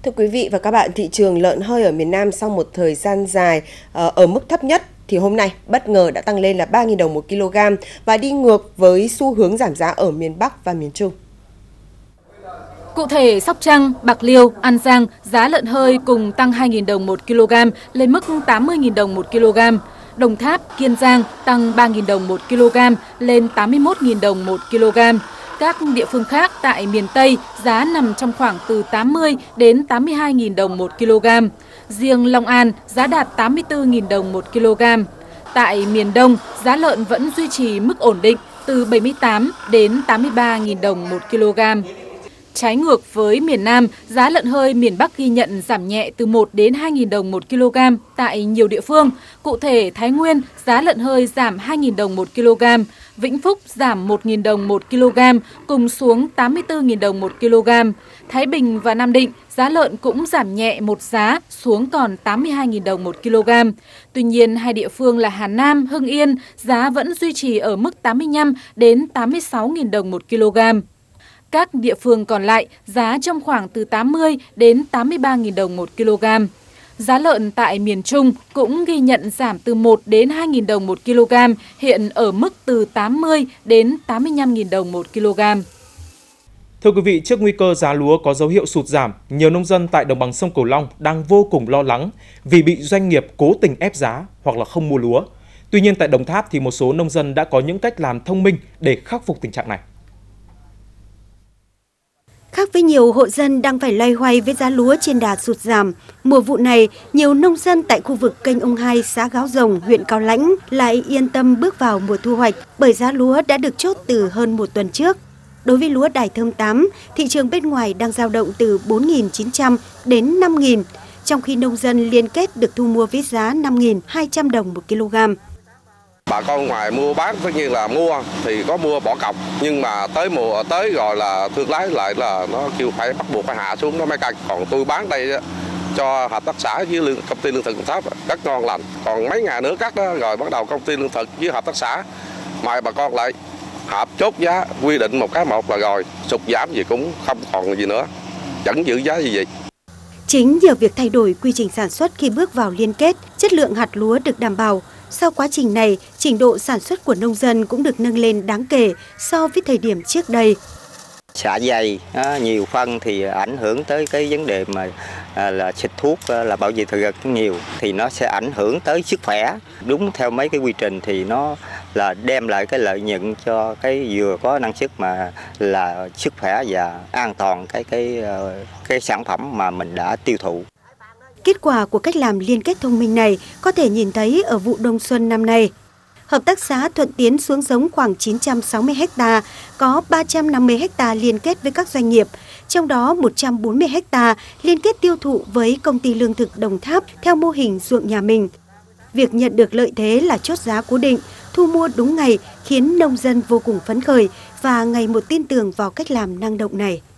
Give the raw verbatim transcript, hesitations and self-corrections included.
Thưa quý vị và các bạn, thị trường lợn hơi ở miền Nam sau một thời gian dài ở mức thấp nhất thì hôm nay bất ngờ đã tăng lên là ba nghìn đồng một kg và đi ngược với xu hướng giảm giá ở miền Bắc và miền Trung. Cụ thể, Sóc Trăng, Bạc Liêu, An Giang giá lợn hơi cùng tăng hai nghìn đồng một kg lên mức tám mươi nghìn đồng một kg. Đồng Tháp, Kiên Giang tăng ba nghìn đồng một kg lên tám mươi mốt nghìn đồng một kg. Các địa phương khác tại miền Tây giá nằm trong khoảng từ tám mươi đến tám mươi hai nghìn đồng một kg. Riêng Long An giá đạt tám mươi tư nghìn đồng một kg. Tại miền Đông, giá lợn vẫn duy trì mức ổn định từ bảy mươi tám đến tám mươi ba nghìn đồng một kg. Trái ngược với miền Nam, giá lợn hơi miền Bắc ghi nhận giảm nhẹ từ một đến hai nghìn đồng một kg tại nhiều địa phương. Cụ thể, Thái Nguyên giá lợn hơi giảm hai nghìn đồng một kg, Vĩnh Phúc giảm một nghìn đồng một kg, cùng xuống tám mươi tư nghìn đồng một kg. Thái Bình và Nam Định giá lợn cũng giảm nhẹ một giá xuống còn tám mươi hai nghìn đồng một kg. Tuy nhiên, hai địa phương là Hà Nam, Hưng Yên giá vẫn duy trì ở mức tám mươi lăm đến tám mươi sáu nghìn đồng một kg. Các địa phương còn lại giá trong khoảng từ tám mươi đến tám mươi ba nghìn đồng một kg. Giá lợn tại miền Trung cũng ghi nhận giảm từ một đến hai nghìn đồng một kg, hiện ở mức từ tám mươi đến tám mươi lăm nghìn đồng một kg. Thưa quý vị, trước nguy cơ giá lúa có dấu hiệu sụt giảm, nhiều nông dân tại đồng bằng sông Cửu Long đang vô cùng lo lắng vì bị doanh nghiệp cố tình ép giá hoặc là không mua lúa. Tuy nhiên tại Đồng Tháp thì một số nông dân đã có những cách làm thông minh để khắc phục tình trạng này. Khác với nhiều hộ dân đang phải loay hoay với giá lúa trên đà sụt giảm, mùa vụ này, nhiều nông dân tại khu vực kênh Ông Hai, xã Gáo Rồng, huyện Cao Lãnh lại yên tâm bước vào mùa thu hoạch bởi giá lúa đã được chốt từ hơn một tuần trước. Đối với lúa Đài Thơm tám, thị trường bên ngoài đang dao động từ bốn nghìn chín trăm đến năm nghìn, trong khi nông dân liên kết được thu mua với giá năm nghìn hai trăm đồng một kg. Bà con ngoài mua bán tất nhiên là mua thì có mua bỏ cọc, nhưng mà tới mùa tới rồi là thương lái lại là nó kêu phải bắt buộc phải hạ xuống nó mới cân. Còn tôi bán đây cho hợp tác xã với lương, công ty lương thực Đồng Tháp rất ngon lành. Còn mấy ngày nữa cắt đó, rồi bắt đầu công ty lương thực với hợp tác xã mời bà con lại hợp chốt giá, quy định một cái một là rồi sụt giảm gì cũng không còn gì nữa, vẫn giữ giá gì vậy. Chính nhờ việc thay đổi quy trình sản xuất khi bước vào liên kết, chất lượng hạt lúa được đảm bảo. Sau quá trình này, trình độ sản xuất của nông dân cũng được nâng lên đáng kể so với thời điểm trước đây. Xạ dày, nhiều phân thì ảnh hưởng tới cái vấn đề mà là xịt thuốc là bảo vệ thực vật nhiều thì nó sẽ ảnh hưởng tới sức khỏe. Đúng theo mấy cái quy trình thì nó là đem lại cái lợi nhuận cho cái vừa có năng suất mà là sức khỏe và an toàn cái cái cái sản phẩm mà mình đã tiêu thụ. Kết quả của cách làm liên kết thông minh này có thể nhìn thấy ở vụ đông xuân năm nay. Hợp tác xã Thuận Tiến xuống giống khoảng chín trăm sáu mươi héc ta, có ba trăm năm mươi héc ta liên kết với các doanh nghiệp, trong đó một trăm bốn mươi héc ta liên kết tiêu thụ với công ty lương thực Đồng Tháp theo mô hình ruộng nhà mình. Việc nhận được lợi thế là chốt giá cố định, thu mua đúng ngày khiến nông dân vô cùng phấn khởi và ngày một tin tưởng vào cách làm năng động này.